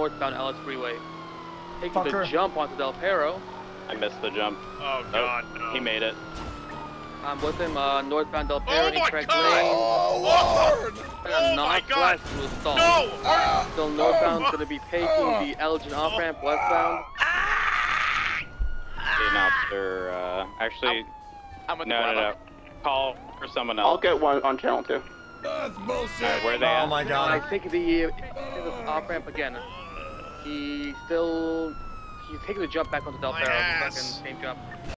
northbound Ellis Freeway. Taking the jump onto Del Perro. I missed the jump. Oh God, no. He made it. I'm with him, northbound Del Perro, incorrect lane. Oh Not God! west to a stall. No! Still northbound, gonna be taking the Elgin off-ramp, westbound. An officer, actually, I'm with no. Call for someone else. I'll get one on channel 2. That's bullshit. Alright, where are they at? Oh my God. I think the off-ramp again. He's taking the jump back onto Del Perro, second same jump.